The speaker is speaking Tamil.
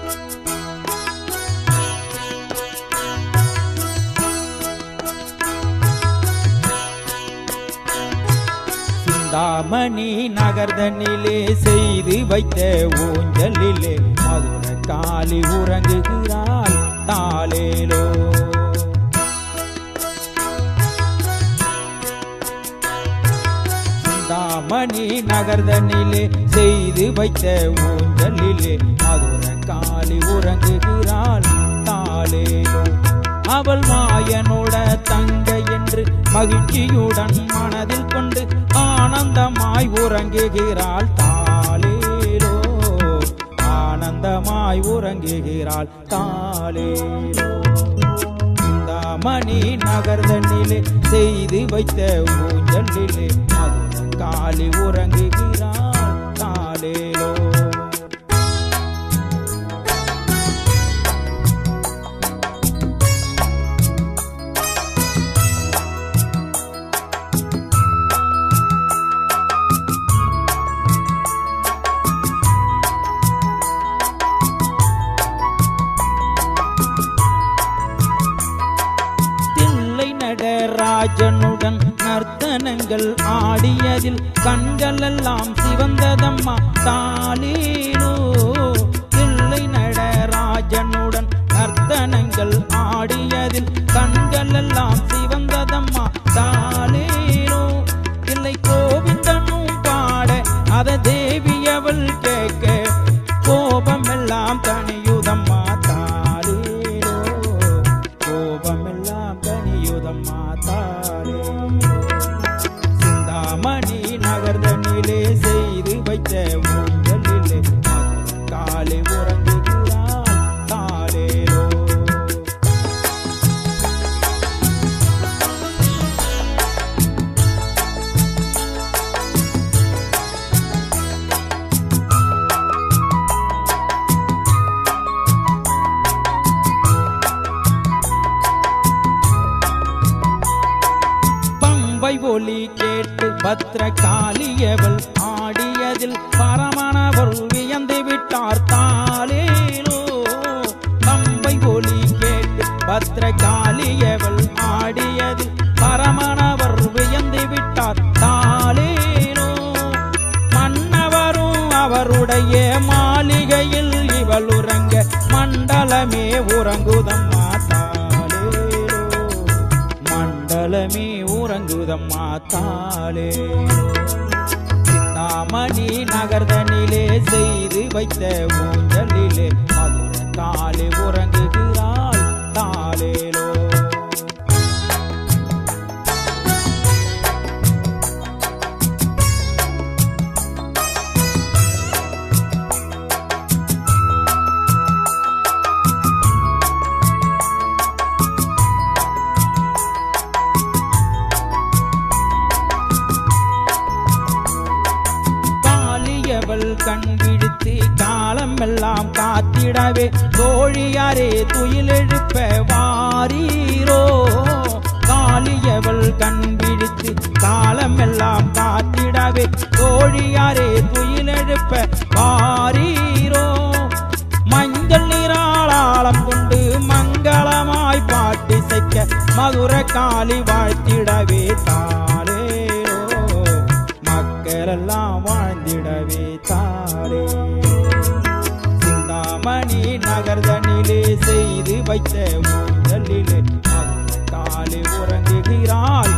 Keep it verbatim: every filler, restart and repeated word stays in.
சிந்தாமணி நகர்தனிலே செய்து வைத்த ஊஞ்சலிலே மதுர காளி உறங்குகிறாள் தாளேலோ. சிந்தாமணி நகர்தனிலே செய்து வைத்த ஊஞ்சலிலே மதுர காளி உறங்குகிறாள் தாளேலோ. அவள் மாயனோட தங்கை என்று மகிழ்ச்சியுடன் மனதில் கொண்டு ஆனந்தமாய் உறங்குகிறாள் தாளேலோ. ஆனந்தமாய் உறங்குகிறாள் தாளேலோ. சிந்தாமணி நகர்தனிலே செய்து வைத்த ஊஞ்சலிலே மதுர காளி உறங்குகிறாள் தாளேலோ. ராஜனுடன் நர்த்தனங்கள் ஆடியதில் கண்கள் எல்லாம் சிவந்ததம்மா தாளேலோ. தில்லை நடராஜனுடன் நர்த்தனங்கள் ஆடியதில் கண்கள் எல்லாம் சிவந்ததம்மா தாளேலோ. இல்லை கோவிந்தனும் பாட அத தேவி அவள் கேட்க கோபமெல்லாம் தனியுதம்மா தாளேலோ. கோபமெல்லாம் தனியுதம்மா தாளேலோ. சிந்தாமணி நகர்தனிலே செய்து வைத்த ஊஞ்சலிலே மதுர காளி உறங்குகிறாள் தாளேலோ. ஒலி கேட்டு பத்ர காளியவள் ஆடியதில் பரமனவர் வியந்து விட்டார் தாளேலோ. பம்பை ஒலி கேட்டு பத்ர காளியவள் ஆடியதில் பரமனவர் வியந்து விட்டார் தாளேலோ. மன்னவரும் அவருடைய மாளிகையில் இவள் உறங்க மண்டலமே உறங்குதம்மா தாளேலோ. மண்டலமே உறங்குதம்மா தாளேலோ. சிந்தாமணி நகர்தனிலே செய்து வைத்த ஊஞ்சலிலே மதுர காளி உறங்குகிறாள் தாளேலோ. கண் விழித்து காலம் எல்லாம் காத்திடவே தோழியாரே துயிலெழுப்ப வாரீரோ. காளியவள் கண் விழித்து காலம் எல்லாம் காத்திடவே தோழியாரே துயிலெழுப்ப வாரீரோ. மஞ்சள் நீராளாளம் கொண்டு மங்களமாய் பாட்டிசைக்க மதுர காளி வாழ்த்திடவே தாளேலோ. மக்களெல்லாம் வாழ்ந்திடவே தாளேலோ. சிந்தாமணி நகர்தனிலே செய்து வைத்த ஊஞ்சலிலே மதுர காளி உறங்குகிறாள்